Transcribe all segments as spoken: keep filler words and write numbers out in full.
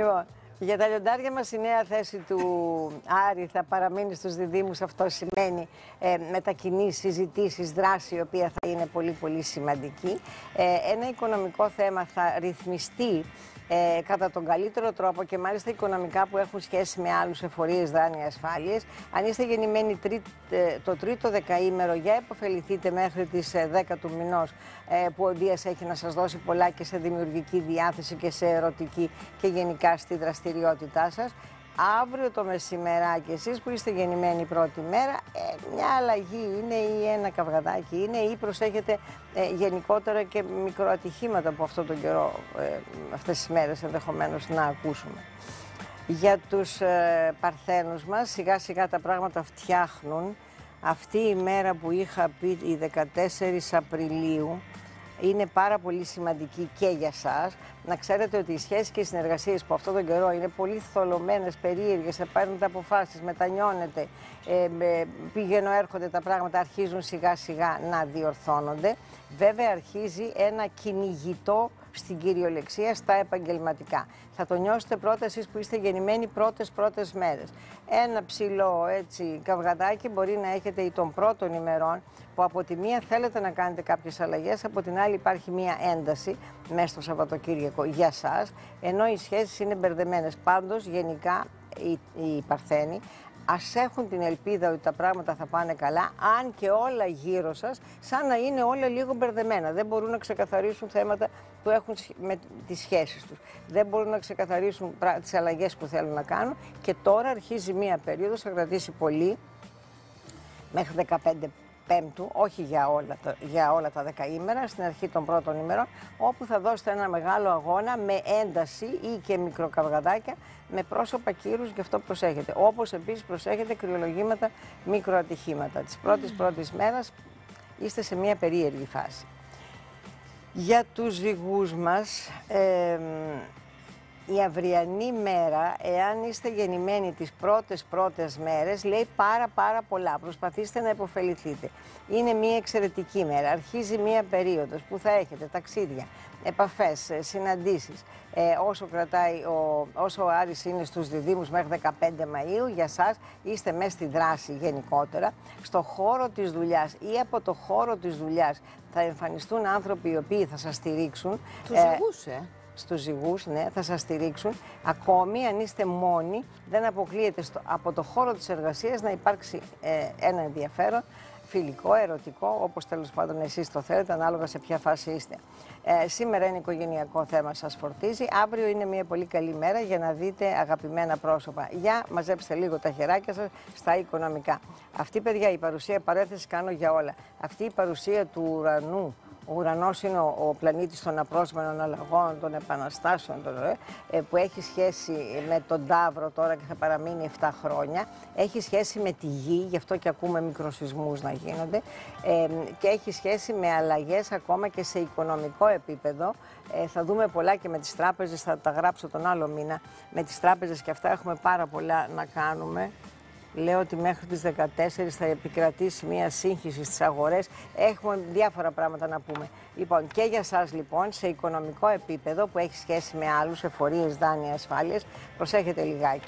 Λοιπόν, για τα λιοντάρια μας η νέα θέση του Άρη θα παραμείνει στους διδύμους. Αυτό σημαίνει ε, μετακινήσεις, συζητήσεις, δράση, η οποία θα είναι πολύ πολύ σημαντική. Ε, ένα οικονομικό θέμα θα ρυθμιστεί ε, κατά τον καλύτερο τρόπο και μάλιστα οικονομικά που έχουν σχέση με άλλους εφορίες, δάνεια, ασφάλειες. Αν είστε γεννημένοι τρί, ε, το τρίτο δεκαήμερο, για επωφεληθείτε μέχρι τις δέκα του μηνός, ε, που ο Δίας έχει να σας δώσει πολλά και σε δημιουργική διάθεση και σε ερωτική και γενικά στη δραστηριότητά σας. Αύριο το μεσημεράκι, εσείς που είστε γεννημένοι πρώτη μέρα, ε, μια αλλαγή είναι ή ένα καυγαδάκι είναι ή προσέχετε ε, γενικότερα και μικροατυχήματα που αυτό τον καιρό, ε, αυτές τις μέρες ενδεχομένως να ακούσουμε. Για τους ε, παρθένους μας, σιγά σιγά τα πράγματα φτιάχνουν. Αυτή η μέρα που είχα πει, η δεκατέσσερις Απριλίου, είναι πάρα πολύ σημαντική και για σας. Να ξέρετε ότι οι σχέσεις και οι συνεργασίες που αυτόν τον καιρό είναι πολύ θολωμένες, περίεργες, παίρνετε αποφάσεις, μετανιώνετε, ε, πηγαίνω έρχονται τα πράγματα, αρχίζουν σιγά σιγά να διορθώνονται. Βέβαια αρχίζει ένα κυνηγητό στην κυριολεξία στα επαγγελματικά. Θα το νιώσετε πρώτα εσείς που είστε γεννημένοι πρώτες πρώτες μέρες. Ένα ψηλό έτσι καυγαδάκι μπορεί να έχετε ή των πρώτων ημερών, που από τη μία θέλετε να κάνετε κάποιες αλλαγές, από την άλλη υπάρχει μία ένταση μέσα στο Σαββατοκύριακο για σας, ενώ οι σχέσεις είναι μπερδεμένες. Πάντως γενικά οι, οι Παρθένοι ας έχουν την ελπίδα ότι τα πράγματα θα πάνε καλά, αν και όλα γύρω σας σαν να είναι όλα λίγο μπερδεμένα. Δεν μπορούν να ξεκαθαρίσουν θέματα που έχουν με τις σχέσεις τους. Δεν μπορούν να ξεκαθαρίσουν τις αλλαγές που θέλουν να κάνουν και τώρα αρχίζει μία περίοδος, θα κρατήσει πολύ, μέχρι δεκαπέντε Πέμπτου, όχι για όλα, τα, για όλα τα δεκαήμερα, στην αρχή των πρώτων ημερών, όπου θα δώσετε ένα μεγάλο αγώνα με ένταση ή και μικροκαυγαδάκια, με πρόσωπα κύρους, γι' αυτό προσέχετε. Όπως επίσης προσέχετε κρυολογήματα, μικροατυχήματα. Τις πρώτες πρώτες μέρες είστε σε μια περίεργη φάση. Για τους ζυγούς μας, ε, η αυριανή μέρα, εάν είστε γεννημένοι τις πρώτες πρώτες μέρες, λέει πάρα πάρα πολλά. Προσπαθήστε να υποφεληθείτε. Είναι μια εξαιρετική μέρα. Αρχίζει μια περίοδος που θα έχετε ταξίδια, επαφές, συναντήσεις. Ε, όσο κρατάει, ο, όσο ο Άρης είναι στους διδύμους μέχρι δεκαπέντε Μαΐου, για σας είστε μέσα στη δράση γενικότερα. Στο χώρο της δουλειάς ή από το χώρο της δουλειάς θα εμφανιστούν άνθρωποι οι οποίοι θα σας στηρίξουν. Τους ζυγούς, ε. Στους ζυγούς, ναι, θα σας στηρίξουν. Ακόμη, αν είστε μόνοι, δεν αποκλείεται στο, από το χώρο της εργασίας να υπάρξει ε, ένα ενδιαφέρον, φιλικό, ερωτικό, όπως τέλος πάντων εσείς το θέλετε, ανάλογα σε ποια φάση είστε. Ε, σήμερα είναι οικογενειακό θέμα, σας φορτίζει. Αύριο είναι μια πολύ καλή μέρα για να δείτε αγαπημένα πρόσωπα. Για μαζέψτε λίγο τα χεράκια σας στα οικονομικά. Αυτή, παιδιά, η παρουσία, παρέθεση κάνω για όλα. Αυτή η παρουσία του ουρανού. Ο ουρανός είναι ο, ο πλανήτης των απρόσμενων αλλαγών, των επαναστάσεων, των, ε, που έχει σχέση με τον Ταύρο τώρα και θα παραμείνει επτά χρόνια. Έχει σχέση με τη γη, γι' αυτό και ακούμε μικροσυσμούς να γίνονται. Ε, και έχει σχέση με αλλαγές ακόμα και σε οικονομικό επίπεδο. Ε, θα δούμε πολλά και με τις τράπεζες, θα τα γράψω τον άλλο μήνα. Με τις τράπεζες και αυτά έχουμε πάρα πολλά να κάνουμε. Λέω ότι μέχρι τις δεκατέσσερις θα επικρατήσει μια σύγχυση στις αγορές. Έχουμε διάφορα πράγματα να πούμε. Λοιπόν, και για σας λοιπόν, σε οικονομικό επίπεδο που έχει σχέση με άλλους εφορίες, δάνεια, ασφάλειες, προσέχετε λιγάκι.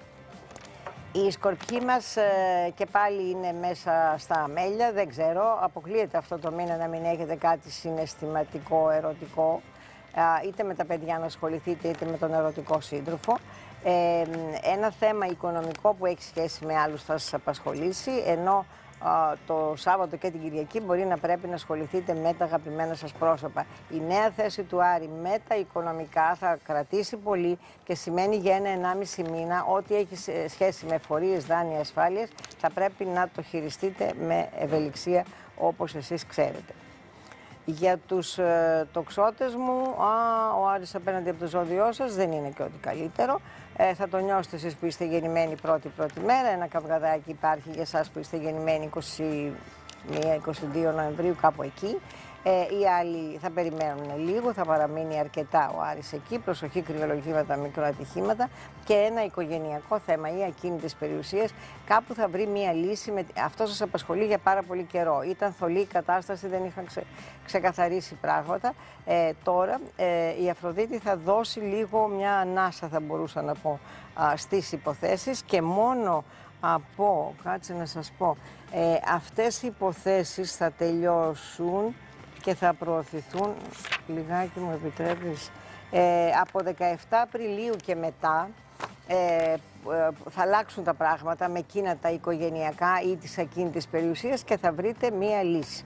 Οι σκορπιοί μας ε, και πάλι είναι μέσα στα αμέλια, δεν ξέρω. Αποκλείεται αυτό το μήνα να μην έχετε κάτι συναισθηματικό, ερωτικό. Ε, είτε με τα παιδιά να ασχοληθείτε, είτε με τον ερωτικό σύντροφο. Ε, ένα θέμα οικονομικό που έχει σχέση με άλλους θα σας απασχολήσει, ενώ α, το Σάββατο και την Κυριακή μπορεί να πρέπει να ασχοληθείτε με τα αγαπημένα σας πρόσωπα. Η νέα θέση του Άρη με τα οικονομικά θα κρατήσει πολύ και σημαίνει για ένα ενάμιση μήνα ό,τι έχει σχέση με εφορίες, δάνεια, ασφάλειες θα πρέπει να το χειριστείτε με ευελιξία όπως εσείς ξέρετε. Για τους ε, τοξότες μου, α, ο Άρης απέναντι από το ζώδιό σας δεν είναι και ό,τι καλύτερο. Ε, θα το νιώσετε εσείς που είστε γεννημένοι πρώτη πρώτη μέρα. Ένα καυγαδάκι υπάρχει για εσάς που είστε γεννημένοι είκοσι μία είκοσι δύο Νοεμβρίου, κάπου εκεί. Ε, οι άλλοι θα περιμένουν λίγο, θα παραμείνει αρκετά ο Άρης εκεί, προσοχή κρυολογήματα, μικροατυχήματα και ένα οικογενειακό θέμα ή ακίνητες περιουσίες. Κάπου θα βρει μία λύση, με... αυτό σας απασχολεί για πάρα πολύ καιρό. Ήταν θολή η κατάσταση, δεν είχαν ξε... ξεκαθαρίσει πράγματα. Ε, τώρα ε, η Αφροδίτη θα δώσει λίγο μια ανάσα, θα μπορούσα να πω, α, στις υποθέσεις και μόνο από, κάτσε να σας πω, ε, αυτές οι υποθέσεις θα τελειώσουν και θα προωθηθούν, λιγάκι μου επιτρέπεις, ε, από δεκαεφτά Απριλίου και μετά ε, θα αλλάξουν τα πράγματα με εκείνα τα οικογενειακά ή τις ακίνητες περιουσίες και θα βρείτε μία λύση.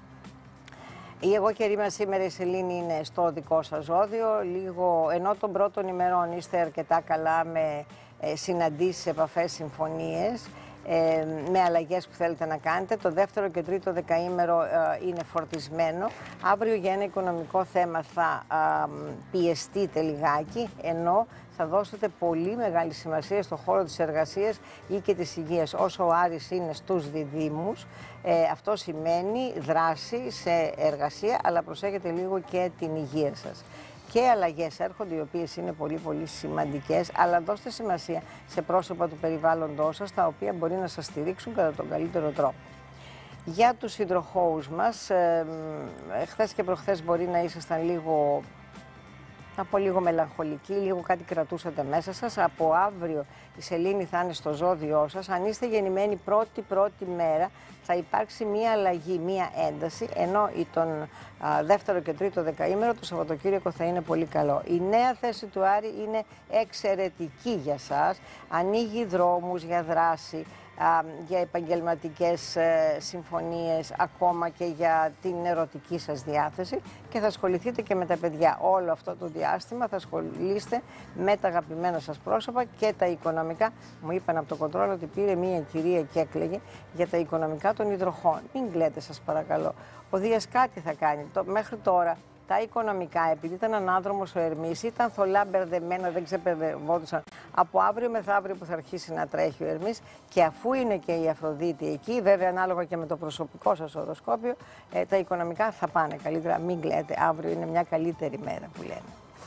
Η εγώ καιρή μας σήμερα η Σελήνη είναι στο δικό σας ζώδιο, λίγο, ενώ των πρώτων ημερών είστε αρκετά καλά με ε, συναντήσεις, επαφές, συμφωνίες, ε, με αλλαγές που θέλετε να κάνετε. Το δεύτερο και τρίτο δεκαήμερο ε, είναι φορτισμένο. Αύριο για ένα οικονομικό θέμα θα ε, πιεστείτε λιγάκι, ενώ θα δώσετε πολύ μεγάλη σημασία στο χώρο της εργασίας ή και της υγείας. Όσο ο Άρης είναι στους διδύμους, ε, αυτό σημαίνει δράση σε εργασία, αλλά προσέχετε λίγο και την υγεία σας. Και αλλαγές έρχονται, οι οποίες είναι πολύ πολύ σημαντικές, αλλά δώστε σημασία σε πρόσωπα του περιβάλλοντός σας, τα οποία μπορεί να σας στηρίξουν κατά τον καλύτερο τρόπο. Για τους υδροχόους μας, ε, ε, χθες και προχθές μπορεί να ήσασταν λίγο... από λίγο μελαγχολική, λίγο κάτι κρατούσατε μέσα σας. Από αύριο η Σελήνη θα είναι στο ζώδιό σας. Αν είστε γεννημένοι πρώτη-πρώτη μέρα, θα υπάρξει μία αλλαγή, μία ένταση, ενώ τον α, δεύτερο και τρίτο δεκαήμερο το Σαββατοκύριακο θα είναι πολύ καλό. Η νέα θέση του Άρη είναι εξαιρετική για σας. Ανοίγει δρόμους για δράση, α, για επαγγελματικές ε, συμφωνίες, ακόμα και για την ερωτική σας διάθεση και θα ασχοληθείτε και με τα παιδιά. Όλο αυτό το διάστημα θα ασχολείστε με τα αγαπημένα σας πρόσωπα και τα οικονομικά. Μου είπαν από το κοντρόλ ότι πήρε μία κυρία και έκλαιγε για τα οικονομικά των υδροχών. Μην κλαίτε σας παρακαλώ. Ο Δίας κάτι θα κάνει. Το, μέχρι τώρα τα οικονομικά, επειδή ήταν ανάδρομος ο Ερμής, ήταν θολά μπερδεμένα, δεν ξεπερδευόντουσαν. Από αύριο μεθαύριο που θα αρχίσει να τρέχει ο Ερμής και αφού είναι και η Αφροδίτη εκεί, βέβαια ανάλογα και με το προσωπικό σας οροσκόπιο, ε, τα οικονομικά θα πάνε καλύτερα. Μην κλαίτε, αύριο είναι μια καλύτερη μέρα που λένε.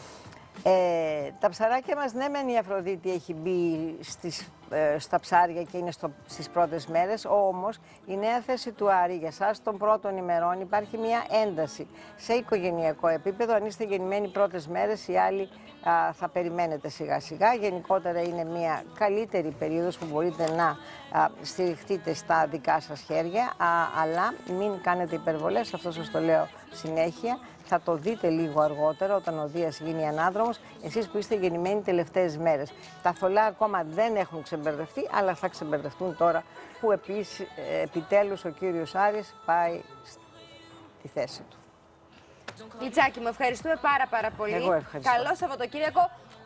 Ε, τα ψαράκια μας, ναι μεν η Αφροδίτη έχει μπει στις, ε, στα ψάρια και είναι στο, στις πρώτες μέρες, όμως η νέα θέση του Άρη για σας των πρώτων ημερών υπάρχει μια ένταση σε οικογενειακό επίπεδο. Αν είστε γεννημένοι πρώτες μέρες, οι άλλοι α, θα περιμένετε σιγά σιγά. Γενικότερα είναι μια καλύτερη περίοδος που μπορείτε να α, στηριχτείτε στα δικά σας χέρια, α, αλλά μην κάνετε υπερβολές, αυτό σας το λέω συνέχεια. Θα το δείτε λίγο αργότερα όταν ο Δίας γίνει ανάδρομος, εσείς που είστε γεννημένοι τελευταίες μέρες. Τα θολά ακόμα δεν έχουν ξεμπερδευτεί, αλλά θα ξεμπερδευτούν τώρα που επίσης, επιτέλους ο κύριος Άρης πάει στη θέση του. Λιτσάκη, μου ευχαριστούμε πάρα πάρα πολύ. Εγώ ευχαριστώ. Καλό Σαββατοκύριακο.